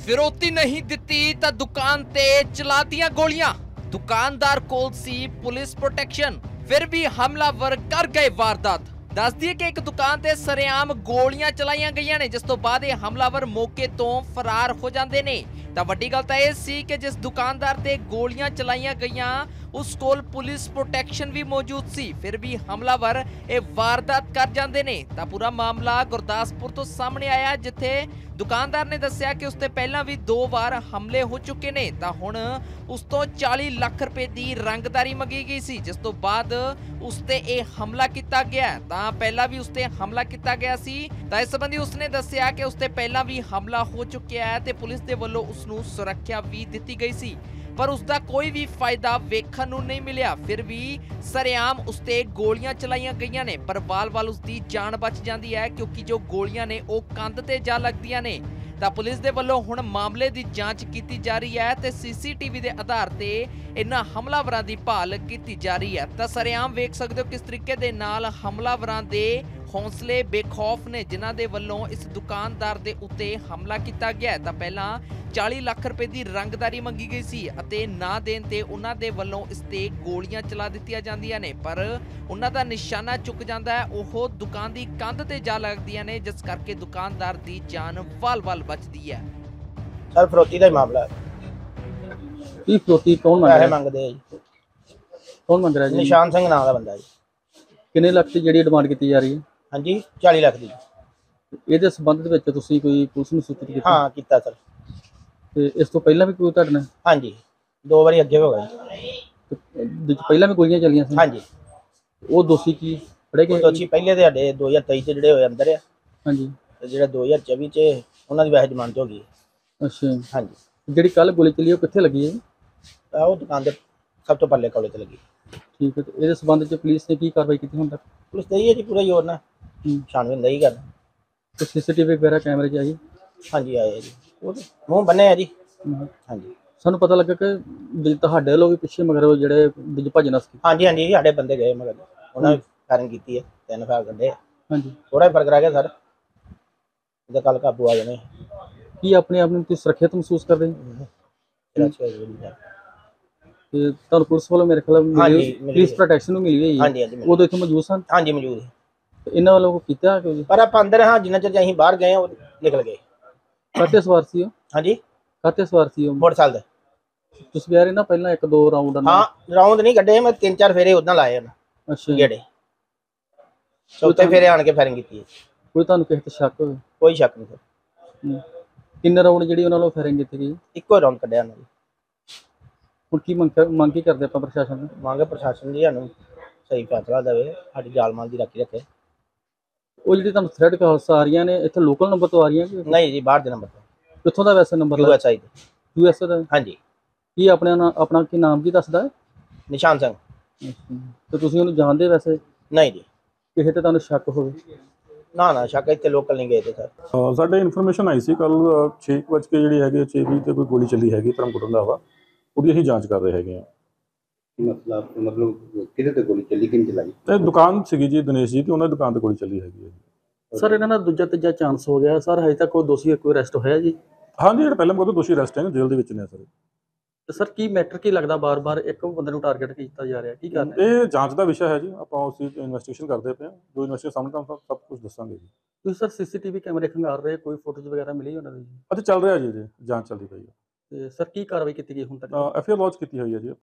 फिरौती नहीं दिती तो दुकान ते चलातियां गोलियां। दुकानदार कोल सी पुलिस प्रोटेक्शन, फिर भी हमलावर कर गए वारदात। दस दिए कि एक दुकान ते सरेआम गोलियां चलाईਆਂ ਗਈਆਂ ਨੇ, जिस तो बाद ਇਹ ਹਮਲਾਵਰ ਮੌਕੇ ਤੋਂ ਫਰਾਰ ਹੋ ਜਾਂਦੇ ਨੇ। ਤਾਂ ਵੱਡੀ ਗੱਲ ਤਾਂ ਇਹ ਸੀ ਕਿ ਜਿਸ ਦੁਕਾਨਦਾਰ ਤੇ ਗੋਲੀਆਂ ਚਲਾਈਆਂ ਗਈਆਂ ਉਸ ਕੋਲ ਪੁਲਿਸ ਪ੍ਰੋਟੈਕਸ਼ਨ ਵੀ ਮੌਜੂਦ ਸੀ, ਫਿਰ ਵੀ ਹਮਲਾਵਰ ਇਹ ਵਾਰਦਾਤ ਕਰ ਜਾਂਦੇ ਨੇ। ਤਾਂ ਪੂਰਾ ਮਾਮਲਾ ਗੁਰਦਾਸਪੁਰ ਤੋਂ ਸਾਹਮਣੇ ਆਇਆ, ਜਿੱਥੇ ਦੁਕਾਨਦਾਰ ਨੇ ਦੱਸਿਆ ਕਿ ਉਸ ਤੇ ਪਹਿਲਾਂ ਵੀ 2 ਵਾਰ ਹਮਲੇ ਹੋ ਚੁੱਕੇ ਨੇ। ਤਾਂ ਹੁਣ ਉਸ ਤੋਂ 40 ਲੱਖ ਰੁਪਏ ਦੀ ਰੰਗਦਾਰੀ ਮੰਗੀ ਗਈ ਸੀ, ਜਿਸ ਤੋਂ ਬਾਅਦ ਉਸ ਤੇ ਇਹ ਹਮਲਾ ਕੀਤਾ ਗਿਆ। ਤਾਂ ਪਹਿਲਾਂ ਵੀ ਉਸ ਤੇ ਹਮਲਾ ਕੀਤਾ ਗਿਆ ਸੀ। ਤਾਂ ਇਸ ਸੰਬੰਧੀ ਉਸਨੇ ਦੱਸਿਆ ਕਿ ਉਸ ਤੇ ਪਹਿਲਾਂ ਵੀ ਹਮਲਾ ਹੋ ਚੁੱਕਿਆ ਹੈ ਤੇ ਪੁਲਿਸ ਦੇ ਵੱਲੋਂ ਉਸ ਨੂੰ ਸੁਰੱਖਿਆ ਵੀ ਦਿੱਤੀ ਗਈ ਸੀ, ਪਰ ਉਸ ਦਾ ਕੋਈ ਵੀ ਫਾਇਦਾ ਵੇਖਣ ਨੂੰ ਨਹੀਂ ਮਿਲਿਆ। ਫਿਰ ਵੀ ਸਰੇਆਮ ਉਸ ਤੇ ਗੋਲੀਆਂ ਚਲਾਈਆਂ ਗਈਆਂ ਨੇ, ਪਰ ਵਾਲ-ਵਾਲ ਉਸ ਦੀ ਜਾਨ ਬਚ ਜਾਂਦੀ ਹੈ, ਕਿਉਂਕਿ ਜੋ ਗੋਲੀਆਂ ਨੇ ਉਹ ਕੰਧ ਤੇ ਜਾ ਲੱਗਦੀਆਂ ਨੇ। ਤਾਂ ਪੁਲਿਸ ਦੇ ਵੱਲੋਂ ਹੁਣ ਮਾਮਲੇ ਦੀ ਜਾਂਚ ਕੀਤੀ ਜਾ ਰਹੀ ਹੈ ਤੇ ਸੀਸੀਟੀਵੀ ਦੇ ਆਧਾਰ ਤੇ ਇਹਨਾਂ ਹਮਲਾਵਰਾਂ ਦੀ ਭਾਲ ਕੀਤੀ ਜਾ ਰਹੀ ਹੈ। ਤਾਂ ਸਰੇਆਮ ਵੇਖ ਸਕਦੇ ਹੋ ਕਿਸ ਤਰੀਕੇ ਦੇ ਨਾਲ ਹਮਲਾਵਰਾਂ ਦੇ ਹੌਸਲੇ ਬੇਖੌਫ ਨੇ, ਜਿਨ੍ਹਾਂ ਦੇ ਵੱਲੋਂ ਇਸ ਦੁਕਾਨਦਾਰ ਦੇ ਉੱਤੇ ਹਮਲਾ ਕੀਤਾ ਗਿਆ। ਤਾਂ ਪਹਿਲਾਂ 40 ਲੱਖ ਰੁਪਏ ਦੀ ਰੰਗਦਾਰੀ ਮੰਗੀ ਗਈ ਸੀ ਅਤੇ ਨਾ ਦੇਣ ਤੇ ਉਹਨਾਂ ਦੇ ਵੱਲੋਂ ਇਸ ਤੇ ਗੋਲੀਆਂ ਚਲਾ ਦਿੱਤੀਆਂ ਜਾਂਦੀਆਂ ਨੇ, ਪਰ ਉਹਨਾਂ ਦਾ ਨਿਸ਼ਾਨਾ ਚੁੱਕ ਜਾਂਦਾ ਹੈ। ਉਹ ਦੁਕਾਨ ਦੀ ਕੰਧ ਤੇ ਜਾ ਲੱਗਦੀਆਂ ਨੇ, ਜਿਸ ਕਰਕੇ ਦੁਕਾਨਦਾਰ ਦੀ ਜਾਨ ਵਾਲ-ਵਾਲ ਬਚਦੀ ਹੈ। ਸਰ ਫਰੋਤੀ ਦਾ ਹੀ ਮਾਮਲਾ ਹੈ। ਕੀ ਫਰੋਤੀ ਕੌਣ ਮੰਗ ਪੈਸੇ ਰਿਹਾ? ਮੰਗਦੇ ਆ ਜੀ। ਕੌਣ ਮੰਗ ਰਿਹਾ ਜੀ? ਨਿਸ਼ਾਨ ਸਿੰਘ ਨਾਮ ਦਾ ਬੰਦਾ ਜੀ। ਕਿੰਨੇ ਲੱਖ ਦੀ ਜਿਹੜੀ ਡਿਮਾਂਡ ਕੀਤੀ ਜਾ ਰਹੀ ਹੈ? ਹਾਂਜੀ 40 ਲੱਖ ਦੀ। ਇਹਦੇ ਸੰਬੰਧ ਦੇ ਵਿੱਚ ਤੁਸੀਂ ਕੋਈ ਪੁਲਿਸ ਨੂੰ ਸੂਚਿਤ ਕੀਤਾ? ਹਾਂ ਕੀਤਾ ਸਰ। ਤੇ ਇਸ ਤੋਂ ਪਹਿਲਾਂ ਵੀ ਕੋਈ ਤੁਹਾਡੇ ਨਾਲ ਹਾਂਜੀ 2 ਵਾਰੀ ਅੱਗੇ ਹੋ ਗਿਆ ਜੀ। ਪਹਿਲਾਂ ਵੀ ਗੋਲੀਆਂ ਚੱਲੀਆਂ ਸੀ? ਹਾਂਜੀ ਉਹ ਦੋਸ਼ੀ ਕੀ ਫੜੇ ਗਏ? ਦੋਸ਼ੀ ਪਹਿਲੇ ਦੇ ਸਾਡੇ 2023 ਚ ਜਿਹੜੇ ਹੋਏ ਅੰਦਰ ਆ, ਹਾਂਜੀ। ਤੇ ਜਿਹੜਾ 2024 ਚ ਉਹਨਾਂ ਦੀ ਵੈਸੇ ਜ਼ਮਾਨਤ ਹੋ ਗਈ। ਅੱਛਾ। ਹਾਂਜੀ ਜਿਹੜੀ ਕੱਲ ਗੋਲੀ ਚੱਲੀ ਉਹ ਕਿੱਥੇ ਲੱਗੀ ਹੈ? ਤਾਂ ਉਹ ਦੁਕਾਨ ਦੇ ਸਭ ਤੋਂ ਪੱਲੇ ਕੋਲੇ ਤੇ ਲੱਗੀ। ਠੀਕ ਹੈ। ਤੇ ਇਹਦੇ ਸੰਬੰਧ ਚ ਪੁਲਿਸ ਨੇ ਕੀ ਕਾਰਵਾਈ ਕੀਤੀ ਹੁਣ ਤੱਕ? ਪੁਲਿਸ ਤੇ ਹੀ ਹੈ ਜੀ, ਪੂਰਾ ਜ਼ੋਰ ਨਾਲ ਛਾਣਬੀਨ ਨਹੀਂ ਕਰਦਾ। ਤੇ ਸੀਸੀਟੀਵੀ ਵਗੈਰਾ ਕੈਮਰੇ 'ਚ ਆਈ? ਹਾਂਜੀ ਆਏ ਆ ਜੀ, ਉਹ ਮੂੰਹ ਬੰਨੇ ਆ ਜੀ। ਹਾਂਜੀ ਸਾਨੂੰ ਪਤਾ ਲੱਗਾ ਕਿ ਤੁਹਾਡੇ ਲੋਕ ਵੀ ਪਿੱਛੇ ਮਗਰ ਉਹ ਜਿਹੜੇ ਭੱਜ ਨਸ ਗਏ। ਹਾਂਜੀ ਹਾਂਜੀ ਸਾਡੇ ਬੰਦੇ ਗਏ ਮਗਰ, ਉਹਨਾਂ ਨੇ ਫਾਇਰਿੰਗ ਕੀਤੀ ਹੈ, 3 ਫਾਇਰ ਕੱਢੇ। ਹਾਂਜੀ ਥੋੜਾ ਫਰਕ ਰਹਿ ਗਿਆ ਸਰ, ਇਹਦਾ ਕੱਲ ਕਾਬੂ ਆ ਜਾਣੇ। ਕੀ ਆਪਣੇ ਆਪ ਨੂੰ ਤੁਸੀਂ ਸੁਰੱਖਿਅਤ ਮਹਿਸੂਸ ਕਰਦੇ ਹੋ? ਤੇ ਤੁਹਾਨੂੰ ਪੁਲਿਸ ਵੱਲੋਂ ਮੇਰੇ ਖਿਆਲ ਪੁਲਿਸ ਪ੍ਰੋਟੈਕਸ਼ਨ ਨੂੰ ਮਿਲੀ ਹੋਈ ਹੈ? ਹਾਂਜੀ ਹਾਂਜੀ ਉਦੋਂ ਇੱਥੇ ਮੌਜੂਦ ਸਨ? ਹਾਂਜੀ ਮੌਜੂਦ ਹੈ। ਤੇ ਇਹਨਾਂ ਵੱਲੋਂ ਕੀਤਾ ਕਿ ਪਰ ਆਪਾਂ ਅੰਦਰ ਹਾਂ, ਜਿੰਨਾ ਚਿਰ ਅਸੀਂ ਬਾਹਰ ਗਏ ਉਹ ਨਿਕਲ ਗਏ। ਕਾਤੇ ਸਵਾਰ ਸੀ ਉਹ? ਹਾਂਜੀ ਕਾਤੇ ਸਵਾਰ ਸੀ ਉਹ? ਮੋਟਰਸਾਈਕਲ ਤੇ। ਤੁਸੀਂ ਕਹਿ ਰਹੇ ਨਾ ਪਹਿਲਾਂ 1-2 ਰਾਉਂਡ? ਹਾਂ ਰਾਉਂਡ ਨਹੀਂ ਕੱਢੇ, ਮੈਂ 3-4 ਫੇਰੇ ਉਦਾਂ ਲਾਏ ਹਨ। ਅੱਛਾ। ਜਿਹੜੇ ਚੌਥੇ ਫੇਰੇ ਆਣ ਕੇ ਫਾਇਰਿੰਗ ਕੀਤੀ ਹੈ। ਕੋਈ ਤੁਹਾਨੂੰ ਕਿਸੇ ਤੇ ਸ਼ੱਕ ਹੋਵੇ? ਕੋਈ ਸ਼ੱਕ ਨਹੀਂ ਸਰ। ਕਿੰਨੇ ਰਾਉਂਡ ਜਿਹੜੀ ਉਹਨਾਂ ਵੱਲੋਂ ਫਾਇਰਿੰਗ ਕੀਤੀ ਗਈ? ਇੱਕੋ ਰਾਉਂਡ ਕੱਢਿਆ ਉਹਨਾਂ ਨੇ। ਹੁਣ ਕੀ ਮੰਗ ਕੀ ਕਰਦੇ ਆਪਾਂ ਪ੍ਰਸ਼ਾਸਨ ਨੂੰ? ਮੰਗ ਪ੍ਰਸ਼ਾਸਨ ਜੀ ਸਾਨੂੰ ਸਹੀ ਫੈਸਲਾ ਦੇਵੇ, ਸਾਡੀ ਜਾਨ ਮਾਲ ਦੀ ਰਾਖੀ ਰੱਖੇ। ਉਹ ਜਿਹੜੀ ਤੁਹਾਨੂੰ ਥ੍ਰੈਡ ਕਾਲਸ ਆ ਰਹੀਆਂ ਨੇ, ਇੱਥੇ ਲੋਕਲ ਨੰਬਰ ਤੋਂ ਆ ਰਹੀਆਂ ਕਿ ਨਹੀਂ ਜੀ ਬਾਹਰ ਦੇ ਨੰਬਰ ਤੋਂ? ਕਿੱਥੋਂ ਦਾ ਵੈਸੇ ਨੰਬਰ? USA ਦੇ। USA ਦਾ? ਹਾਂਜੀ। ਕੀ ਆਪਣਾ ਕੀ ਨਾਮ ਕੀ ਦੱਸਦਾ ਹੈ? ਨਿਸ਼ਾਨ ਸਿੰਘ। ਤੇ ਤੁਸੀਂ ਉਹਨੂੰ ਜਾਣਦੇ ਵੈਸੇ? ਨਹੀਂ ਜੀ। ਕਿਸੇ ਤੇ ਤੁਹਾਨੂੰ ਸ਼ੱਕ ਹੋਵੇ? ਨਾ ਸ਼ੱਕ, ਇੱਥੇ ਲੋਕਲ ਨਹੀਂ ਗਏ ਤੇ ਸਰ। ਸਾਡੇ ਇਨਫੋਰਮੇਸ਼ਨ ਆਈ ਸੀ ਕੱਲ 6 ਵਜੇ ਜਿਹੜੀ ਹੈਗੀ 6:20 ਤੇ ਕੋਈ ਗੋਲੀ ਚੱਲੀ ਹੈਗੀ ਧਰਮਕੋਟ ਰੰਧਾਵਾ, ਉਹਦੀ ਅਸੀਂ ਜਾਂਚ ਕਰ ਰਹੇ ਹੈਗੇ ਹਾਂ। ਮਤਲਬ ਕਿਹਦੇ ਤੇ ਗੋਲੀ ਚੱਲੀ, ਕਿੰਨ ਚਲਾਈ? ਤੇ ਦੁਕਾਨ ਸੀਗੀ ਜੀ ਦਿਨੇਸ਼ ਜੀ, ਤੇ ਉਹਨਾਂ ਦੀ ਦੁਕਾਨ ਤੇ ਗੋਲੀ ਚੱਲੀ ਹੈਗੀ ਹੈ। ਸਰ ਇਹਨਾਂ ਦਾ ਦੂਜਾ ਤੀਜਾ ਚਾਂਸ ਹੋ ਗਿਆ ਸਰ, ਹਜੇ ਤੱਕ ਕੋਈ ਦੋਸ਼ੀ ਕੋਈ ਅਰੈਸਟ ਹੋਇਆ ਜੀ? ਹਾਂਜੀ ਜਿਹੜਾ ਪਹਿਲਾਂ ਕੋਈ ਦੋਸ਼ੀ ਅਰੈਸਟ ਹੈ, ਜੇਲ੍ਹ ਦੇ ਵਿੱਚ ਨੇ ਸਰ। ਤੇ ਸਰ ਕੀ ਮੈਟਰ ਕੀ ਲੱਗਦਾ ਬਾਰ-ਬਾਰ ਇੱਕ ਬੰਦੇ ਨੂੰ ਟਾਰਗੇਟ ਕੀਤਾ ਜਾ ਰਿਹਾ, ਕੀ ਕਾਰਨ ਹੈ? ਇਹ ਜਾਂਚ ਦਾ ਵਿਸ਼ਾ ਹੈ ਜੀ, ਆਪਾਂ ਉਸ ਦੀ ਇਨਵੈਸਟੀਗੇਸ਼ਨ ਕਰਦੇ ਪਏ ਹਾਂ। ਜੋ ਇਨਵੈਸਟੀਗੇਸ਼ਨ ਸਾਹਮਣੇ ਤੁਹਾਨੂੰ ਸਭ ਕੁਝ ਦੱਸਾਂਗੇ ਜੀ। ਤੁਸੀਂ ਸਰ ਸੀਸੀਟੀਵੀ ਕੈਮਰੇ ਖੰਗਾਰ ਰਹੇ, ਕੋਈ ਫੋਟੋਜ਼ ਵਗੈਰਾ ਮਿਲੀ ਉਹਨਾਂ ਦੀ? ਅੱਛਾ ਚੱਲ ਰਿਹਾ ਜੀ, ਜਾਂਚ ਚੱਲਦੀ ਪਈ ਹੈ। ਤੇ ਸਰ ਕੀ ਕਾਰਵਾਈ ਕੀਤੀ ਗਈ ਹੁਣ ਤੱਕ? FIR ਲੌਂਚ ਕੀਤੀ ਹੋਈ ਹੈ ਜੀ।